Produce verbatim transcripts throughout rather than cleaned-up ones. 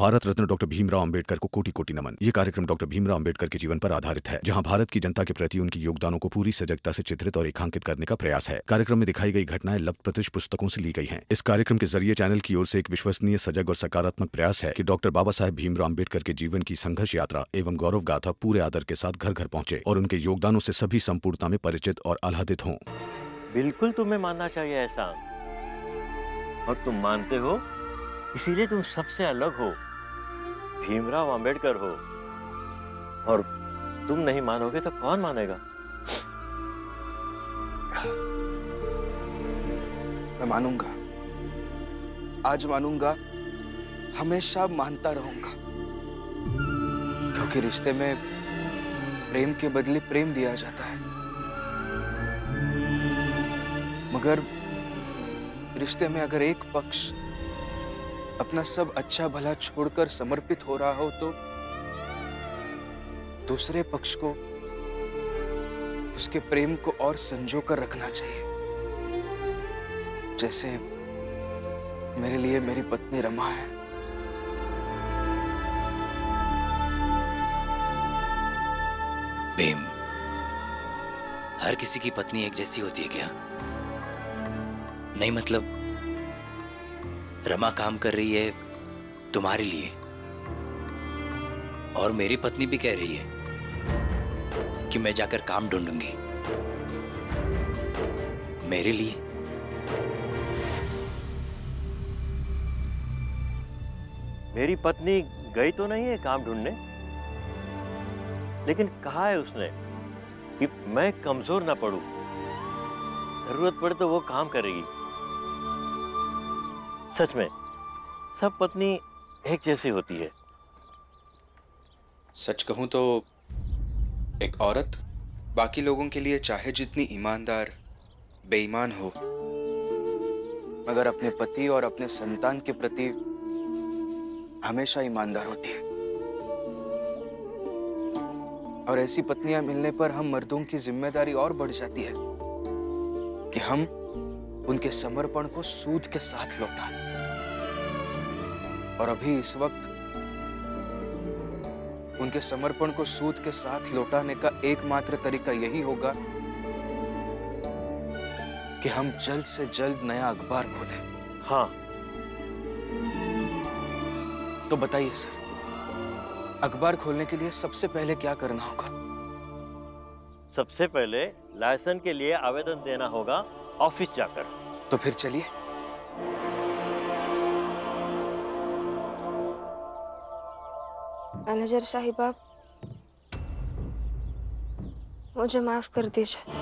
Bharat Ratna doctor Bhimrao Ambedkar को कोटि कोटि नमन। ये कार्यक्रम डॉक्टर भीमराव अंबेडकर के जीवन पर आधारित है, जहां भारत की जनता के प्रति उनके योगदानों को पूरी सजगता से चित्रित और रेखांकित करने का प्रयास है। कार्यक्रम में दिखाई गई घटनाएं लब्ध प्रतिष्ठ पुस्तकों से ली गई हैं। इस कार्यक्रम के जरिए चैनल की ओर से एक विश्वसनीय, सजग और सकारात्मक प्रयास है कि डॉक्टर बाबा साहेब भीमराव अंबेडकर के जीवन की संघर्ष यात्रा एवं गौरव गाथा पूरे आदर के साथ घर घर पहुंचे और उनके योगदानों से सभी संपूर्णता में परिचित और आह्लादित हों। बिल्कुल तुम्हें मानना चाहिए ऐसा, और तुम मानते हो, इसीलिए तुम सबसे अलग हो, भीमराव अंबेडकर हो। और तुम नहीं मानोगे तो कौन मानेगा? मैं मानूंगा, आज मानूंगा, हमेशा मानता रहूंगा, क्योंकि रिश्ते में प्रेम के बदले प्रेम दिया जाता है। मगर रिश्ते में अगर एक पक्ष अपना सब अच्छा भला छोड़कर समर्पित हो रहा हो तो दूसरे पक्ष को उसके प्रेम को और संजो कर रखना चाहिए। जैसे मेरे लिए मेरी पत्नी रमा है। भीम, हर किसी की पत्नी एक जैसी होती है क्या? नहीं, मतलब रमा काम कर रही है तुम्हारे लिए, और मेरी पत्नी भी कह रही है कि मैं जाकर काम ढूंढूंगी मेरे लिए। मेरी पत्नी गई तो नहीं है काम ढूंढने, लेकिन कहा है उसने कि मैं कमजोर ना पड़ूं, जरूरत पड़े तो वो काम करेगी। सच में सब पत्नी एक जैसी होती है। सच कहूं तो एक औरत बाकी लोगों के लिए चाहे जितनी ईमानदार, बेईमान हो, मगर अपने पति और अपने संतान के प्रति हमेशा ईमानदार होती है। और ऐसी पत्नियां मिलने पर हम मर्दों की जिम्मेदारी और बढ़ जाती है कि हम उनके समर्पण को सूद के साथ लौटाएं। और अभी इस वक्त उनके समर्पण को सूद के साथ लौटाने का एकमात्र तरीका यही होगा कि हम जल्द से जल्द नया अखबार खोलें। हाँ, तो बताइए सर, अखबार खोलने के लिए सबसे पहले क्या करना होगा? सबसे पहले लाइसेंस के लिए आवेदन देना होगा ऑफिस जाकर। तो फिर चलिए। मैनेजर साहिबा, मुझे माफ कर दीजिए।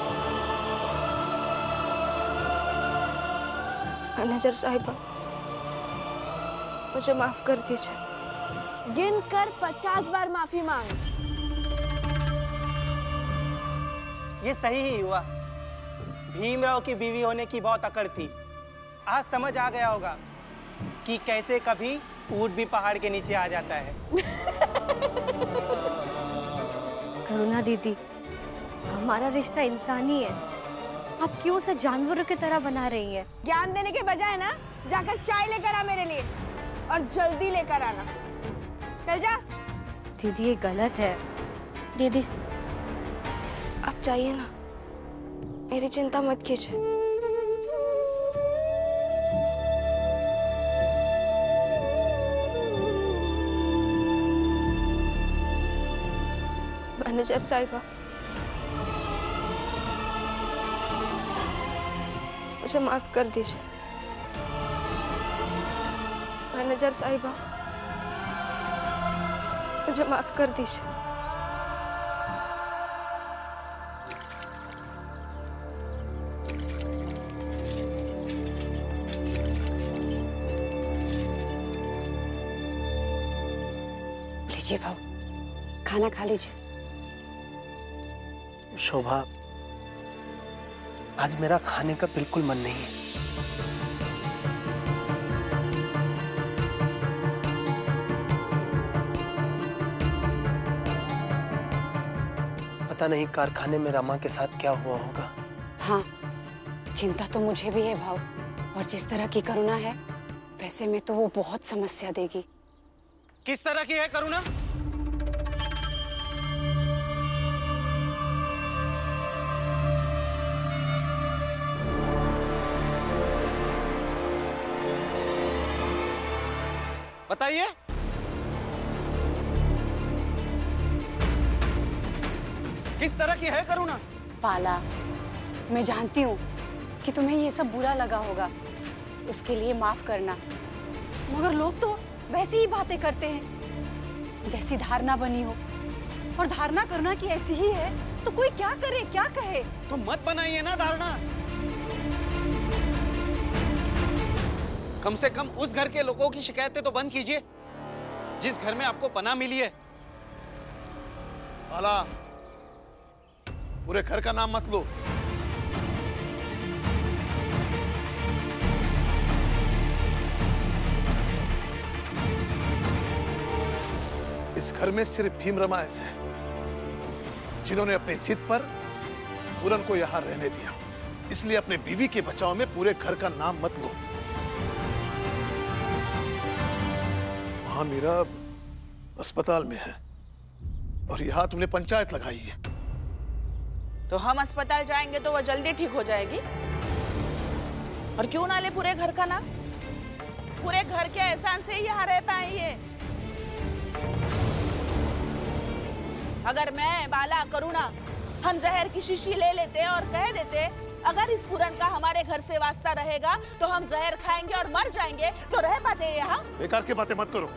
मैनेजर साहिबा, मुझे माफ कर दीजिए। गिन कर पचास बार माफी मांग। ये सही ही हुआ। भीमराव की बीवी होने की बहुत अकड़ थी। आज समझ आ गया होगा कि कैसे कभी ऊंट भी पहाड़ के नीचे आ जाता है। करुणा दीदी, हमारा रिश्ता इंसानी है, आप क्यों उसे जानवरों की तरह बना रही हैं? ज्ञान देने के बजाय ना जाकर चाय लेकर आ मेरे लिए, और जल्दी लेकर आना। चल जा। दीदी ये गलत है। दीदी, आप जाइए ना, मेरी चिंता मत कीजिए। मैनेजर साहिबा, मुझे माफ कर दीजिए। मैनेजर साहिबा, मुझे माफ कर दीजिए। लीजिए भाऊ, खाना खा लीजिए। शोभा, आज मेरा खाने का बिल्कुल मन नहीं है। पता नहीं कारखाने में रमा के साथ क्या हुआ होगा। हाँ, चिंता तो मुझे भी है भाऊ, और जिस तरह की करुणा है वैसे में तो वो बहुत समस्या देगी। किस तरह की है करुणा? बताइए। किस तरह की है करुणा? बाला, मैं जानती हूँ कि तुम्हें ये सब बुरा लगा होगा, उसके लिए माफ करना। मगर लोग तो वैसी ही बातें करते हैं जैसी धारणा बनी हो, और धारणा करना कि ऐसी ही है तो कोई क्या करे, क्या कहे। तो मत बनाइए ना धारणा। कम से कम उस घर के लोगों की शिकायतें तो बंद कीजिए जिस घर में आपको पनाह मिली है। बाला, पूरे घर का नाम मत लो। इस घर में सिर्फ भीम रमा ऐसे हैं जिन्होंने अपनी जिद पर पूरन को यहां रहने दिया। इसलिए अपने बीवी के बचाव में पूरे घर का नाम मत लो। वहां मीरा अस्पताल में है और यहां तुमने पंचायत लगाई है। तो हम अस्पताल जाएंगे तो वो जल्दी ठीक हो जाएगी। और क्यों ना ले पूरे घर का नाम? पूरे घर के एहसान से ही यहाँ रह पाए ये। अगर मैं, बाला, करुणा हम जहर की शीशी ले लेते और कह देते अगर इस पूरन का हमारे घर से वास्ता रहेगा तो हम जहर खाएंगे और मर जाएंगे, तो रह पाते यहाँ? बेकार की बातें मत करो।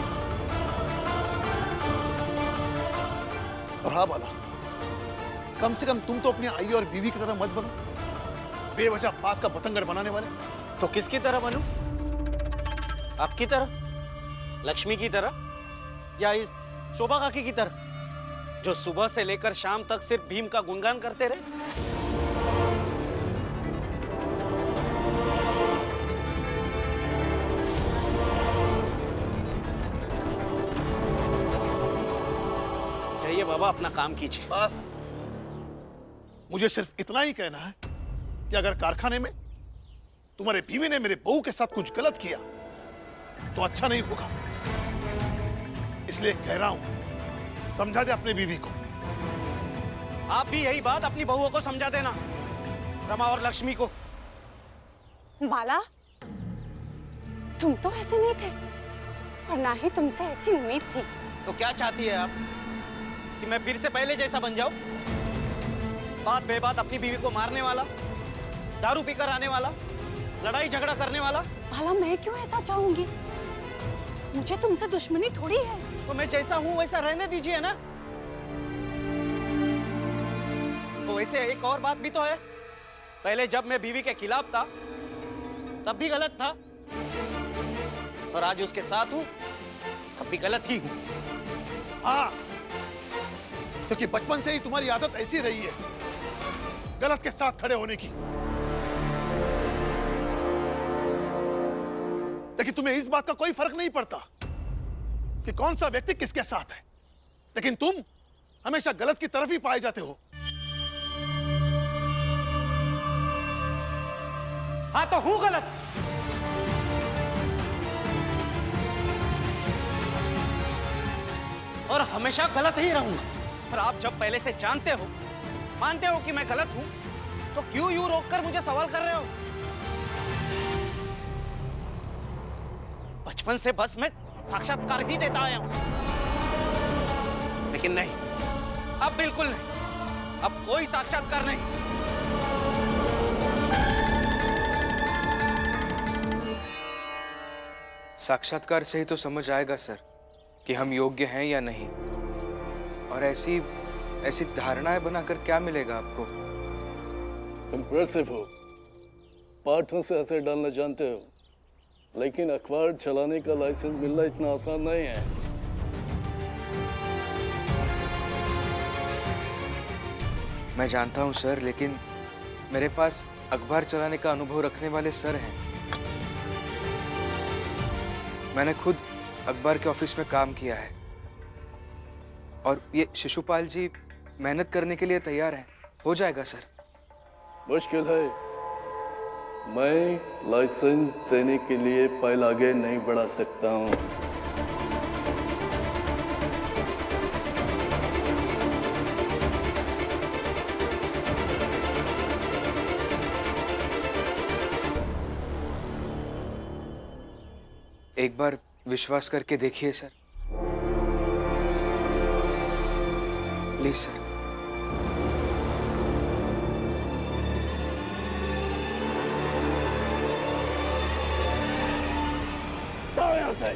और हाँ बाला, कम से कम तुम तो अपनी आई और बीवी की तरह मत बनो, बेवजह बात का बतंगड़ बनाने वाले। तो किसकी तरह बनूं? आपकी तरह, लक्ष्मी की तरह, या इस शोभा काकी की तरह जो सुबह से लेकर शाम तक सिर्फ भीम का गुणगान करते रहे? कहिए बाबा, अपना काम कीजिए। बस मुझे सिर्फ इतना ही कहना है कि अगर कारखाने में तुम्हारे बीवी ने मेरे बहू के साथ कुछ गलत किया तो अच्छा नहीं होगा। इसलिए कह रहा हूं, समझा दे अपने बीवी को। आप भी यही बात अपनी बहुओं को समझा देना, रमा और लक्ष्मी को। बाला, तुम तो ऐसे नहीं थे और ना ही तुमसे ऐसी उम्मीद थी। तो क्या चाहती है आप, कि मैं फिर से पहले जैसा बन जाऊं? बात बेबात अपनी बीवी को मारने वाला, दारू पीकर आने वाला, लड़ाई झगड़ा करने वाला। बाला, मैं क्यों ऐसा चाहूंगी? मुझे तुमसे दुश्मनी थोड़ी है। तो मैं जैसा हूं वैसा रहने दीजिए ना। तो वैसे एक और बात भी तो है, पहले जब मैं बीवी के खिलाफ था तब भी गलत था, और आज उसके साथ हूं तब भी गलत ही हूं। हाँ, क्योंकि बचपन से ही तुम्हारी आदत ऐसी रही है गलत के साथ खड़े होने की। लेकिन तुम्हें इस बात का कोई फर्क नहीं पड़ता कि कौन सा व्यक्ति किसके साथ है, लेकिन तुम हमेशा गलत की तरफ ही पाए जाते हो। हाँ, तो हूं गलत। और हमेशा गलत ही रहूंगा। पर आप जब पहले से जानते हो, मानते हो कि मैं गलत हूं, तो क्यों यूं रोककर मुझे सवाल कर रहे हो? बचपन से बस मैं साक्षात्कार ही देता आया हूं, लेकिन नहीं, अब बिल्कुल नहीं, अब कोई साक्षात्कार नहीं। साक्षात्कार से ही तो समझ आएगा सर कि हम योग्य हैं या नहीं। और ऐसी ऐसी धारणाएं बनाकर क्या मिलेगा आपको? इम्प्रेसिव हो, पाठों से असर डालना जानते हो, लेकिन अखबार चलाने का लाइसेंस मिलना इतना आसान नहीं है। मैं जानता हूं सर, लेकिन मेरे पास अखबार चलाने का अनुभव रखने वाले सर हैं। मैंने खुद अखबार के ऑफिस में काम किया है, और ये शिशुपाल जी मेहनत करने के लिए तैयार हैं। हो जाएगा सर। मुश्किल है, मैं लाइसेंस देने के लिए फाइल आगे नहीं बढ़ा सकता हूँ। एक बार विश्वास करके देखिए सर, प्लीज सर। जाओ यहाँ से।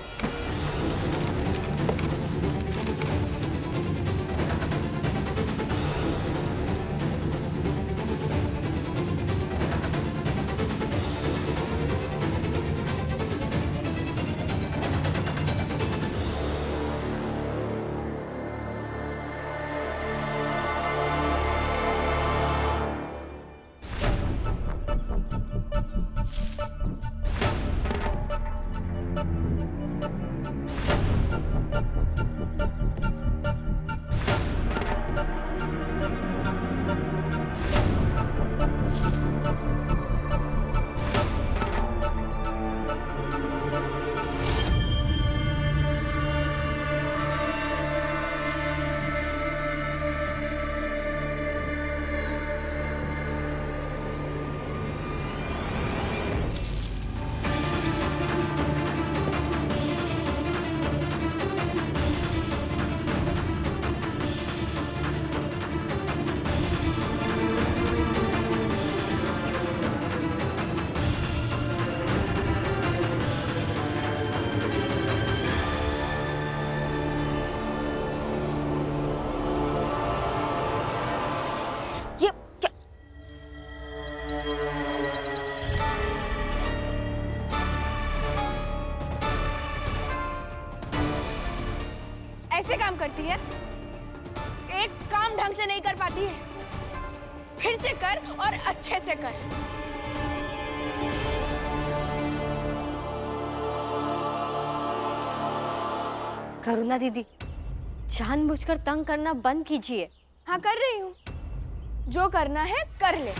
ऐसे काम करती है, एक काम ढंग से नहीं कर पाती है। फिर से कर और अच्छे से कर। करुणा दीदी, जानबूझकर तंग करना बंद कीजिए। हाँ कर रही हूँ, जो करना है कर ले।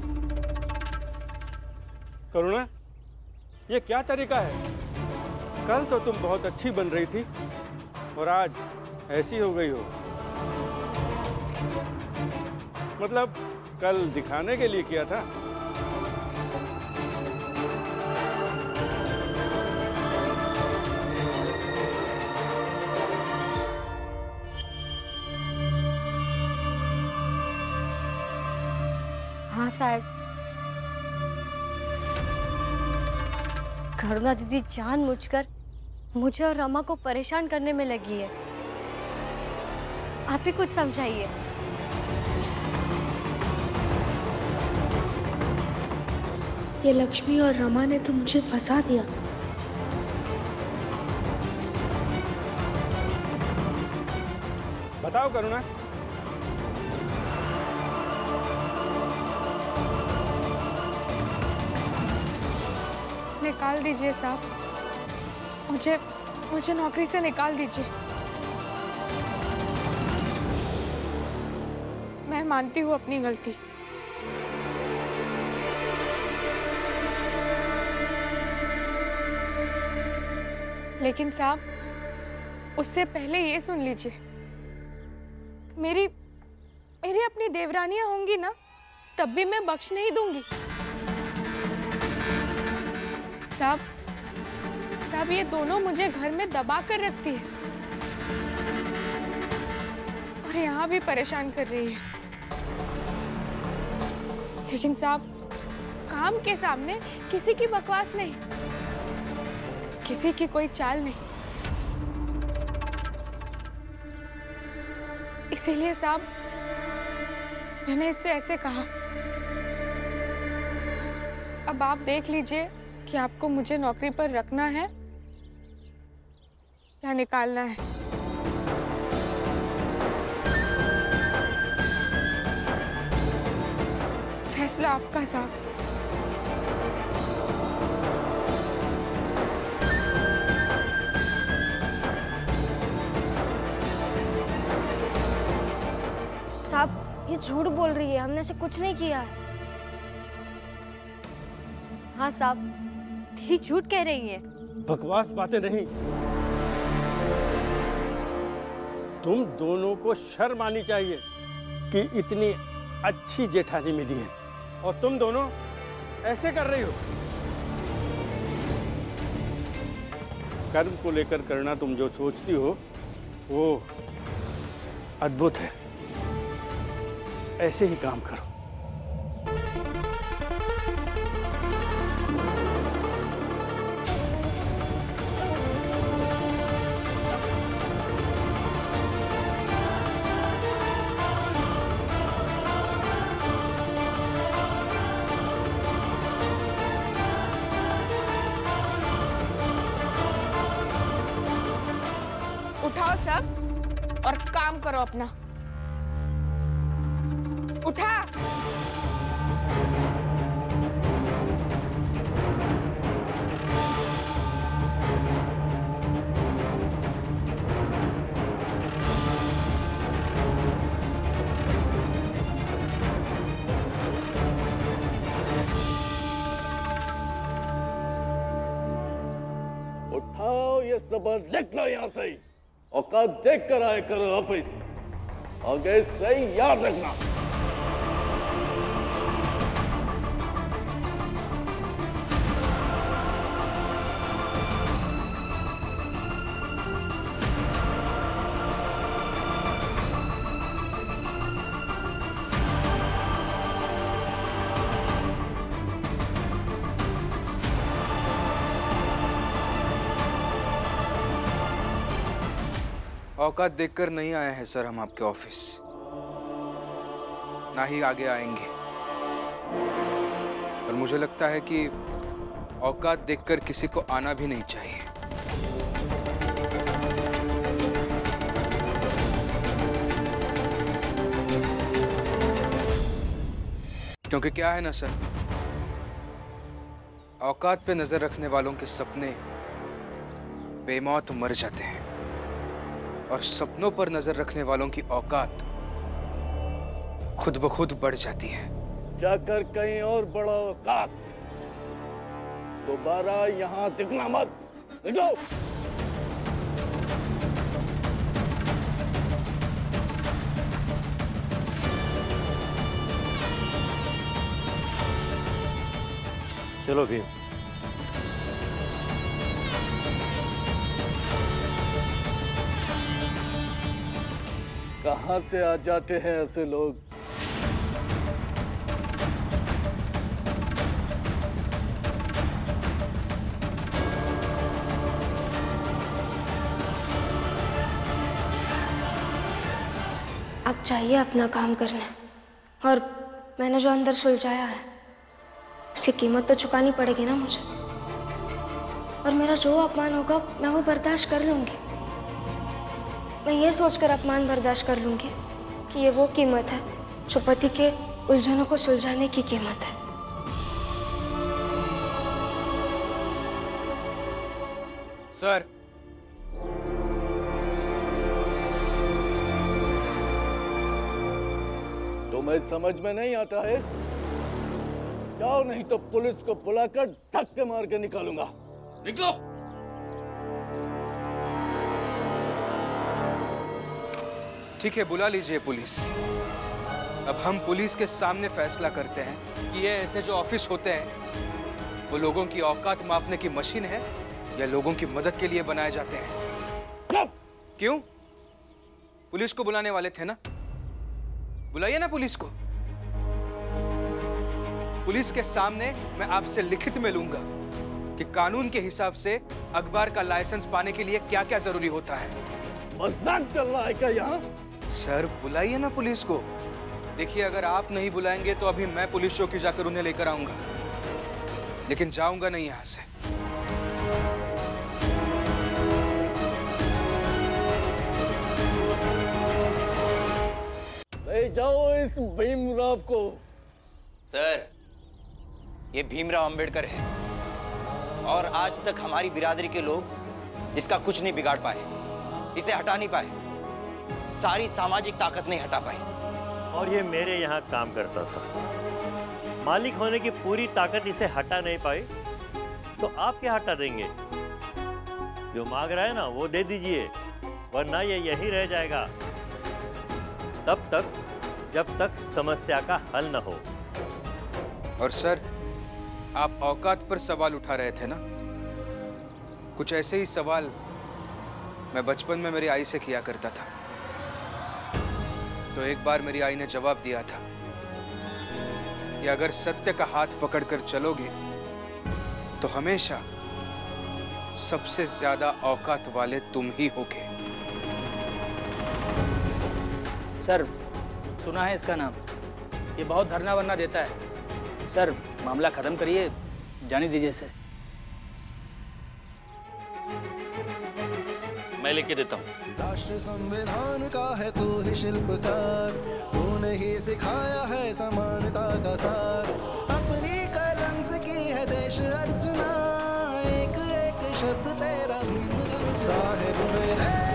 करुणा, ये क्या तरीका है? कल तो तुम बहुत अच्छी बन रही थी और आज ऐसी हो गई हो। मतलब कल दिखाने के लिए किया था। हाँ साहब, करुणा दीदी जानबूझकर मुझे और रमा को परेशान करने में लगी है। आप ही कुछ समझाइए। ये लक्ष्मी और रमा ने तो मुझे फंसा दिया। बताओ करुणा। निकाल दीजिए साहब, मुझे मुझे नौकरी से निकाल दीजिए। मैं मानती हूँ अपनी गलती। लेकिन साहब, उससे पहले ये सुन लीजिए, मेरी मेरी अपनी देवरानियां होंगी ना, तब भी मैं बख्श नहीं दूंगी। साहब साहब ये दोनों मुझे घर में दबा कर रखती है और यहाँ भी परेशान कर रही है। लेकिन साहब, काम के सामने किसी की बकवास नहीं, किसी की कोई चाल नहीं। इसीलिए साहब मैंने इससे ऐसे कहा। अब आप देख लीजिए कि आपको मुझे नौकरी पर रखना है या निकालना है। फैसला आपका साहब। साहब, ये झूठ बोल रही है, हमने ऐसे कुछ नहीं किया है। हाँ साहब, दीदी झूठ कह रही है। बकवास बातें नहीं। तुम दोनों को शर्म आनी चाहिए कि इतनी अच्छी जेठानी मिली है और तुम दोनों ऐसे कर रही हो। कर्म को लेकर करना तुम जो सोचती हो वो अद्भुत है। ऐसे ही काम करो। उठाओ सब और काम करो अपना। उठा। उठाओ ये सबक, लिख लो यहाँ से। औकात देख कर आया करो ऑफिस, आगे से याद रखना। औकात देखकर नहीं आए हैं सर हम आपके ऑफिस, ना ही आगे आएंगे। और मुझे लगता है कि औकात देखकर किसी को आना भी नहीं चाहिए। क्योंकि क्या है ना सर, औकात पे नजर रखने वालों के सपने बेमौत मर जाते हैं और सपनों पर नजर रखने वालों की औकात खुद ब खुद बढ़ जाती है। जाकर कहीं और बड़ा औकात, दोबारा यहाँ दिखना मत। निकलो। चलो भीम। कहाँ से आ जाते हैं ऐसे लोग? अब चाहिए अपना काम करने, और मैंने जो अंदर सुलझाया है उसकी कीमत तो चुकानी पड़ेगी ना मुझे। और मेरा जो अपमान होगा मैं वो बर्दाश्त कर लूंगी। मैं ये सोचकर अपमान बर्दाश्त कर लूंगी कि ये वो कीमत है जो पति के उलझनों को सुलझाने की कीमत है। सर, तुम्हें समझ में नहीं आता है? जाओ, नहीं तो पुलिस को बुलाकर धक्के मार के निकालूंगा। निकलो। ठीक है, बुला लीजिए पुलिस। अब हम पुलिस के सामने फैसला करते हैं कि ये ऐसे जो ऑफिस होते हैं वो लोगों की औकात मापने की मशीन है या लोगों की मदद के लिए बनाए जाते हैं। क्यों? पुलिस को बुलाने वाले थे ना, बुलाइए ना पुलिस को। पुलिस के सामने मैं आपसे लिखित में लूंगा कि कानून के हिसाब से अखबार का लाइसेंस पाने के लिए क्या क्या जरूरी होता है। मजाक चल रहा है क्या यहाँ? सर, बुलाइए ना पुलिस को। देखिए, अगर आप नहीं बुलाएंगे तो अभी मैं पुलिस चौकी जाकर उन्हें लेकर आऊंगा, लेकिन जाऊंगा नहीं यहां से। ले जाओ इस भीमराव को। सर, ये भीमराव अंबेडकर है और आज तक हमारी बिरादरी के लोग इसका कुछ नहीं बिगाड़ पाए, इसे हटा नहीं पाए, सारी सामाजिक ताकत नहीं हटा पाई। और ये मेरे यहाँ काम करता था, मालिक होने की पूरी ताकत इसे हटा नहीं पाई, तो आप क्या हटा देंगे? जो मांग रहा है ना वो दे दीजिए, वरना ये यहीं रह जाएगा तब तक जब तक समस्या का हल न हो। और सर, आप औकात पर सवाल उठा रहे थे ना, कुछ ऐसे ही सवाल मैं बचपन में मेरी आई से किया करता था। तो एक बार मेरी आई ने जवाब दिया था कि अगर सत्य का हाथ पकड़कर चलोगे तो हमेशा सबसे ज्यादा औकात वाले तुम ही होगे। सर, सुना है इसका नाम, ये बहुत धरना वरना देता है। सर, मामला खत्म करिए, जाने दीजिए सर। मैं लिख के देता हूँ। राष्ट्र संविधान का है तू ही शिल्पकार, तूने ही सिखाया है समानता का सार। अपनी कलम से की है देश अर्चना, एक एक शब्द तेरा भीम साहेब मेरे